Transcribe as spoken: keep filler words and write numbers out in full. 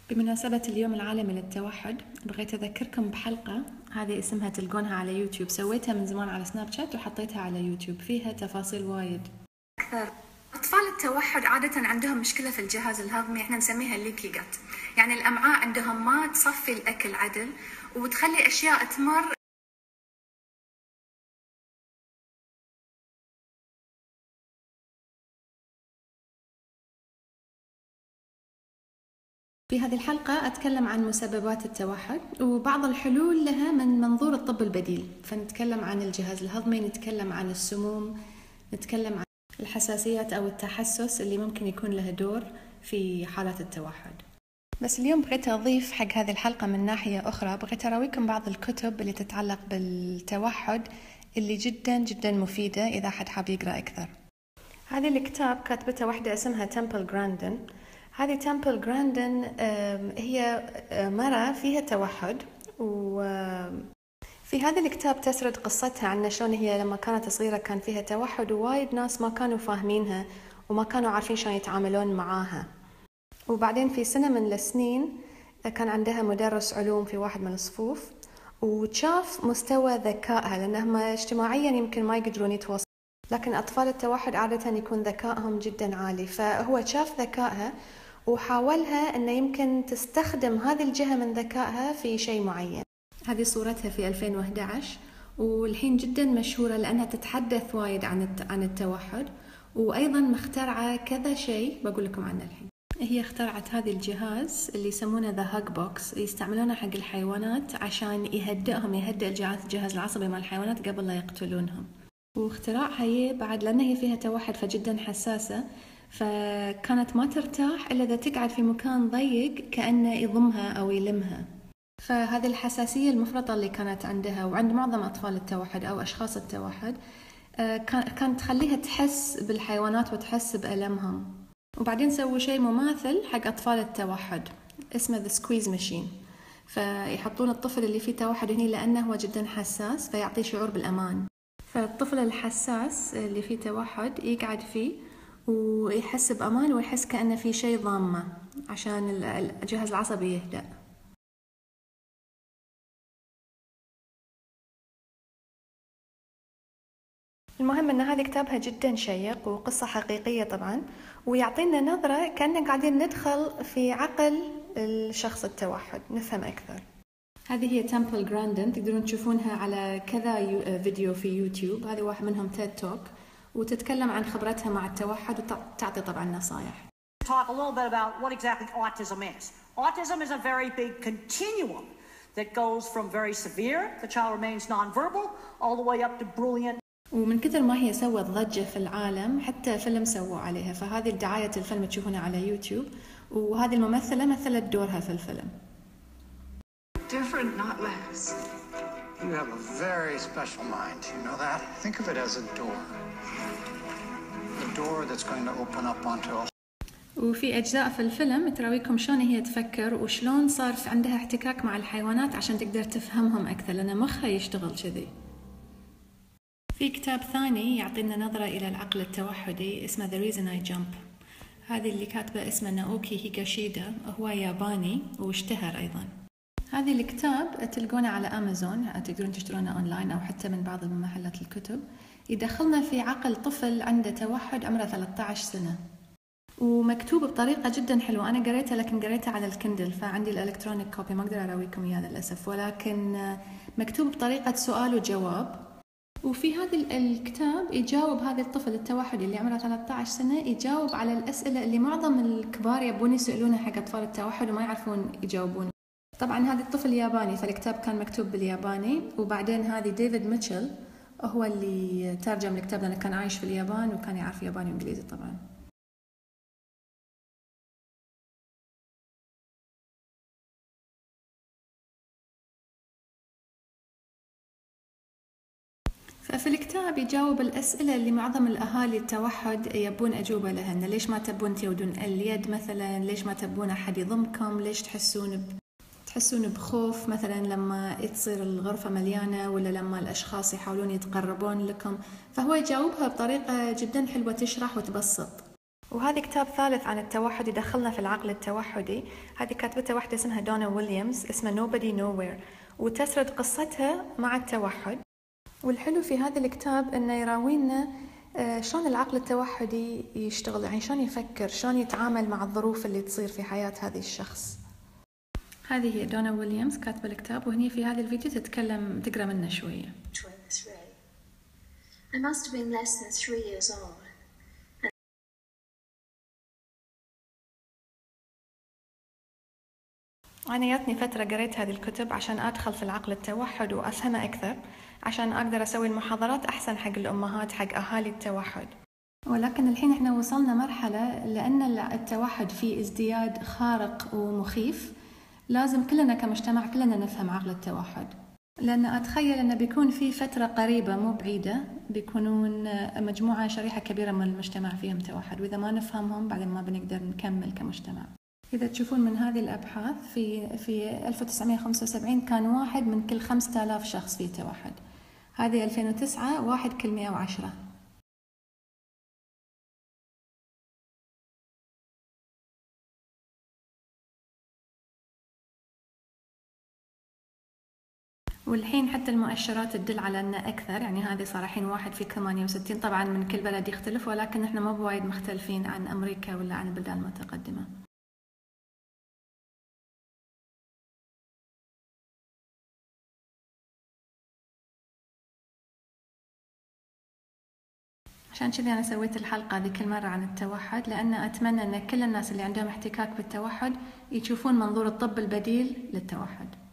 بمناسبة اليوم العالمي للتوحد بغيت أذكركم بحلقة هذه اسمها تلقونها على يوتيوب، سويتها من زمان على سناب شات وحطيتها على يوتيوب، فيها تفاصيل وايد أكثر. أطفال التوحد عادة عندهم مشكلة في الجهاز الهضمي، احنا نسميها الليكي جت، يعني الأمعاء عندهم ما تصفي الأكل عدل وتخلي أشياء تمر. في هذه الحلقة أتكلم عن مسببات التوحد وبعض الحلول لها من منظور الطب البديل، فنتكلم عن الجهاز الهضمي، نتكلم عن السموم، نتكلم عن الحساسيات أو التحسس اللي ممكن يكون له دور في حالات التوحد. بس اليوم بغيت أضيف حق هذه الحلقة من ناحية أخرى، بغيت أراويكم بعض الكتب اللي تتعلق بالتوحد اللي جدا جدا مفيدة إذا حد حاب يقرأ أكثر. هذه الكتاب كاتبتها واحدة اسمها تمبل جراندن. هذه تمبل جراندن هي مرة فيها توحد، وفي هذا الكتاب تسرد قصتها عن شلون هي لما كانت صغيرة كان فيها توحد ووايد ناس ما كانوا فاهمينها وما كانوا عارفين شلون يتعاملون معاها. وبعدين في سنة من السنين كان عندها مدرس علوم في واحد من الصفوف وشاف مستوى ذكائها، لأنهم اجتماعيا يمكن ما يقدرون يتواصلون، لكن أطفال التوحد عادة يكون ذكائهم جدا عالي، فهو شاف ذكائها وحاولها أنه يمكن تستخدم هذه الجهة من ذكائها في شيء معين. هذه صورتها في ألفين وإحدى عشر والحين جدا مشهورة لأنها تتحدث وايد عن عن التوحد، وأيضا مخترعة كذا شيء بقول لكم عنه الحين. هي اخترعت هذه الجهاز اللي يسمونه ذا هاج بوكس، يستعملونه حق الحيوانات عشان يهدئهم، يهدئ الجهاز الجهاز العصبي مال الحيوانات قبل لا يقتلونهم. واختراعها هي بعد لأن هي فيها توحد فجدا حساسة، فكانت ما ترتاح إلا إذا تقعد في مكان ضيق كأنه يضمها أو يلمها. فهذه الحساسية المفرطة اللي كانت عندها وعند معظم أطفال التوحد أو أشخاص التوحد كانت تخليها تحس بالحيوانات وتحس بألمهم. وبعدين سووا شيء مماثل حق أطفال التوحد اسمه The Squeeze Machine، فيحطون الطفل اللي فيه توحد هنا لأنه هو جدا حساس فيعطيه شعور بالأمان. فالطفل الحساس اللي فيه توحد يقعد فيه ويحس بأمان ويحس كأنه في شيء ضامه عشان الجهاز العصبي يهدأ. المهم أن هذا كتابها جدا شيق وقصة حقيقية طبعا، ويعطينا نظرة كأننا قاعدين ندخل في عقل الشخص التوحد نفهم أكثر. هذه هي تمبل جراندن، تقدرون تشوفونها على كذا فيديو في يوتيوب، هذه واحد منهم تيد توك، وتتكلم عن خبرتها مع التوحد وتعطي طبعا نصائح. Talk a little bit about what exactly autism is. Autism is a very big continuum that goes from very severe, the child remains nonverbal, all the way up to brilliant. ومن كثر ما هي سوت ضجة في العالم حتى فيلم سووا عليها، فهذه دعاية الفيلم تشوفونها على يوتيوب، وهذه الممثلة مثلت دورها في الفيلم. Different, not less. You have a very special mind, you know that? Think of it as a door. A door that's going to open up onto a... وفي أجزاء في الفيلم تراويكم شلون هي تفكر وشلون صار عندها احتكاك مع الحيوانات عشان تقدر تفهمهم أكثر، لأن مخها يشتغل كذي. في كتاب ثاني يعطينا نظرة إلى العقل التوحدي اسمه The Reason I Jump. هذه اللي كاتبة اسمه ناوكي هيغاشيدا، هو ياباني واشتهر أيضا. هذه الكتاب تلقونه على أمازون، تقدرون تشترونه أونلاين أو حتى من بعض محلات الكتب. يدخلنا في عقل طفل عنده توحد عمره ثلاثة عشر سنة، ومكتوب بطريقة جدا حلوة. أنا قريتها لكن قريتها على الكندل، فعندي الإلكترونيك كوبي ما أقدر أراويكم إياه للأسف، ولكن مكتوب بطريقة سؤال وجواب. وفي هذا الكتاب يجاوب هذا الطفل التوحدي اللي عمره ثلاثة عشر سنة، يجاوب على الأسئلة اللي معظم الكبار يبون يسألونها حق أطفال التوحد وما يعرفون يجاوبون. طبعا هذا الطفل ياباني فالكتاب كان مكتوب بالياباني، وبعدين هذه ديفيد ميتشل هو اللي ترجم الكتاب لأنه كان عايش في اليابان وكان يعرف ياباني وإنجليزي طبعا. ففي الكتاب يجاوب الأسئلة اللي معظم الأهالي التوحد يبون أجوبة لها، إن ليش ما تبون تودون اليد مثلا، ليش ما تبون أحد يضمكم، ليش تحسون ب... تحسون بخوف مثلا لما تصير الغرفة مليانة ولا لما الأشخاص يحاولون يتقربون لكم. فهو يجاوبها بطريقة جدا حلوة تشرح وتبسط. وهذا كتاب ثالث عن التوحد يدخلنا في العقل التوحدي. هذه كاتبتها واحدة اسمها دونا ويليامز، اسمها Nobody Nowhere، وتسرد قصتها مع التوحد. والحلو في هذا الكتاب انه يراوينا شلون العقل التوحدي يشتغل، يعني شلون يفكر، شلون يتعامل مع الظروف اللي تصير في حياة هذا الشخص. هذه هي دونا ويليامز كاتبة الكتاب، وهني في هذا الفيديو تتكلم تقرأ منه شوية. I must have been less than three years old. أنا جاتني فترة قريت هذه الكتب عشان أدخل في العقل التوحد وأفهمه أكثر، عشان أقدر أسوي المحاضرات أحسن حق الأمهات، حق أهالي التوحد. ولكن الحين إحنا وصلنا مرحلة لأن التوحد فيه ازدياد خارق ومخيف، لازم كلنا كمجتمع كلنا نفهم عقل التوحد. لأن أتخيل أنه بيكون في فترة قريبة مو بعيدة بيكونون مجموعة شريحة كبيرة من المجتمع فيهم توحد، وإذا ما نفهمهم بعدين ما بنقدر نكمل كمجتمع. إذا تشوفون من هذه الأبحاث في في ألف وتسعمائة وخمسة وسبعين كان واحد من كل خمسة آلاف شخص فيه توحد. هذه ألفين وتسعة واحد كل مئة وعشرة. والحين حتى المؤشرات تدل على أن أكثر، يعني هذه صار الحين واحد في ثمانية وستين. طبعا من كل بلد يختلف، ولكن إحنا ما بوايد مختلفين عن أمريكا ولا عن البلدان المتقدمة. عشان كذا أنا سويت الحلقة هذه كل مرة عن التوحد، لأن أتمنى أن كل الناس اللي عندهم احتكاك بالتوحد يشوفون منظور الطب البديل للتوحد.